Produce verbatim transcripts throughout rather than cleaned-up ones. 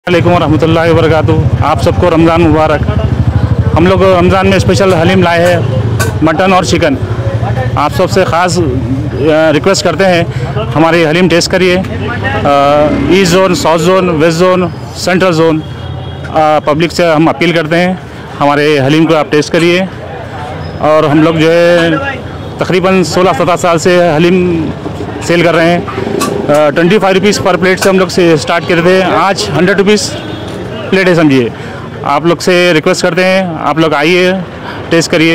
अस्सलामुअलैकुम रहमतुल्लाहि व बरकातुहू। आप सबको रमज़ान मुबारक। हम लोग रमज़ान में स्पेशल हलीम लाए हैं, मटन और चिकन। आप सबसे ख़ास रिक्वेस्ट करते हैं हमारी हलीम टेस्ट करिए। East zone, south zone, west zone, central zone public से हम अपील करते हैं हमारे हलीम को आप टेस्ट करिए। और हम लोग जो है तकरीबन सोलह सत्रह साल से हलीम सेल कर रहे हैं। ट्वेंटी फाइव रुपीज़ पर प्लेट से हम लोग से स्टार्ट करते थे, आज हंड्रेड रुपीज़ प्लेट है समझिए। आप लोग से रिक्वेस्ट करते हैं आप लोग आइए, टेस्ट करिए।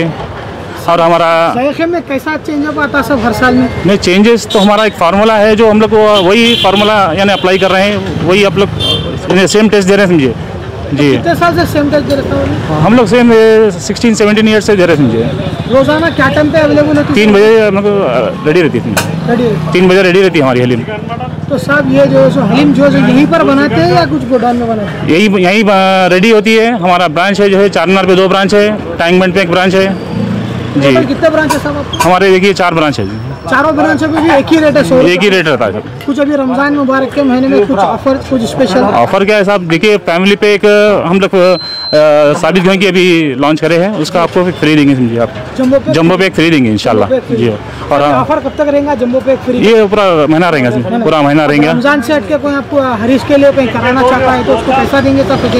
और हमारा जायके में कैसा चेंज अप आता सब हर साल में? नहीं, चेंजेस तो हमारा एक फार्मूला है जो हम लोग वही फार्मूला यानी अप्लाई कर रहे हैं, वही आप लोग सेम टेस्ट दे रहे हैं समझिए जी। कितने साल से सेम टेस्ट दे रहे हैं? हम लोग सेम सिक्सटीन सेवनटीन ईयर से दे रहे समझिए। रोज़ाना क्या टाइम पे अवेलेबल होती है? तीन बजे हम लोग रेडी रहती थी, रेडी तीन बजे रेडी रहती है हमारी हलीम। तो साहब ये जो सो हलीम जो है यहीं पर बनाते हैं या कुछ गोडाउन में बनाते हैं? यही यहीं रेडी होती है। हमारा ब्रांच है जो है चार मीनार पे दो ब्रांच है, टैंक बंड पे एक ब्रांच है जी। कितने ब्रांच है साहब आपके? हमारे देखिए चार ब्रांच है जी। चारों ब्रांचों पे भी एक ही रेट है? सौ एक ही रेट रहता है सर। कुछ अभी रमज़ान मुबारक के महीने में कुछ ऑफर, कुछ स्पेशल ऑफर क्या है साहब? देखिए फैमिली पे एक हम लोग साबित घी की अभी लॉन्च करे हैं, उसका आपको फ्री देंगे समझिए। आप जम्बो पे जम्बो पे एक फ्री देंगे इंशाल्लाह जी। और ऑफर कब तक रहेगा जम्बो पे फ्री? ये पूरा महीना रहेगा सर, पूरा महीना रहेगा। रमज़ान से हट के कोई आपको हरीश के लिए कहीं कराना चाहता है तो उसको पैसा देंगे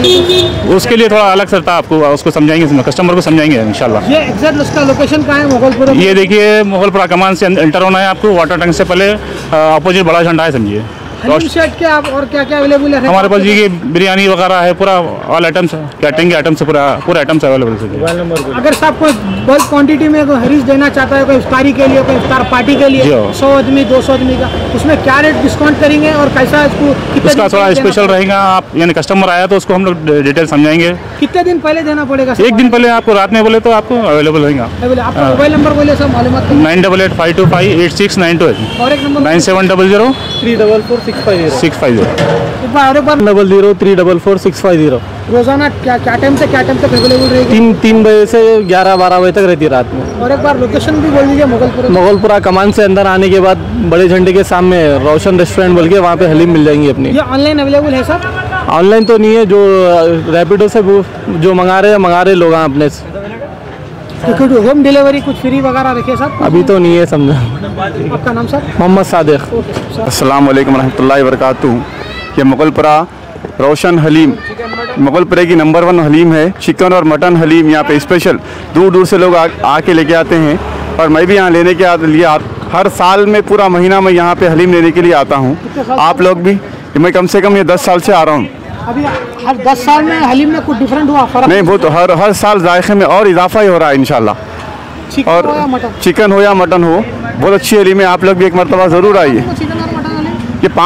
तब? उसके लिए थोड़ा अलग सरता आपको उसको समझाएंगे, कस्टमर को समझाएंगे इंशाल्लाह। ये एग्जैक्ट उसका लोकेशन कहाँ है? मुगलपुरा। ये देखिए मुगलपुरा कमान से एंटर होना है आपको, वाटर टैंक से पहले अपोजिट बड़ा झंडा है समझिए। हलीम सेट के आप और क्या क्या अवेलेबल है हमारे पास ये बिरयानी वगैरह है, पूरा ऑल आइटम्स है, कैटरिंग के आइटम्स पूरा पूरा आइटम्स अवेलेबल है। अगर साहब कोई बल्क क्वांटिटी में कोई हरीश देना चाहता है, कोई इफ्तारी के लिए, कोई इफ्तार पार्टी के लिए, सौ आदमी दो सौ आदमी का, उसमें क्या रेट डिस्काउंट करेंगे और कैसा इसको कितने उसका थोड़ा स्पेशल रहेगा। आप यानी कस्टमर आया तो उसको हम लोग डिटेल समझाएंगे। कितने दिन पहले देना पड़ेगा? एक दिन पहले आपको रात में बोले तो आपको अवेलेबल रहेगा। आपका मोबाइल नंबर बोले सर मालूमात? Nine double eight five two five eight six nine two और एक number nine seven double zero three double four six five zero six five zero एक बार और एक बार double zero three double four six five zero. रोजाना क्या क्या टाइम से क्या टाइम तक अवेलेबल रहेगी? तीन तीन बजे से ग्यारह बारह बजे तक रहती है रात में। और एक बार लोकेशन भी बोल दीजिए। मुगलपुरा मुगलपुरा कमान से अंदर आने के बाद बड़े झंडे के सामने रोशन रेस्टोरेंट बोल के वहाँ पे हलीम मिल जाएंगी अपनी। ये ऑनलाइन अवेलेबल है सर? ऑनलाइन तो नहीं है, जो रैपिडो से जो मंगा रहे हैं मंगा रहे लोग अपने से। होम डिलीवरी कुछ फ्री वगैरह रखिए सर? अभी तो नहीं है समझा। आपका नाम सर? मोहम्मद सादिक। अस्सलाम वालेकुम रहमतुल्लाहि व बरकातुहू। ये मुगलपुरा रोशन हलीम मुगलपुरे की नंबर वन हलीम है। चिकन और मटन हलीम यहाँ पे स्पेशल दूर दूर से लोग आ, आके लेके आते हैं और मैं भी यहाँ लेने के आ, लिए आ, हर साल में पूरा महीना मैं यहाँ पे हलीम लेने के लिए आता हूँ। आप लोग भी, मैं कम से कम ये दस साल से आ रहा हूँ। अभी हर दस साल में हलीम में कुछ डिफरेंट हुआ? फर्क नहीं, वो तो हर हर साल जायके में और इजाफा ही हो रहा है इंशाल्लाह। और चिकन हो या मटन हो, बहुत अच्छी हलीम है। आप लोग भी एक मरतबा ज़रूर आइए। चिकन और मटन ये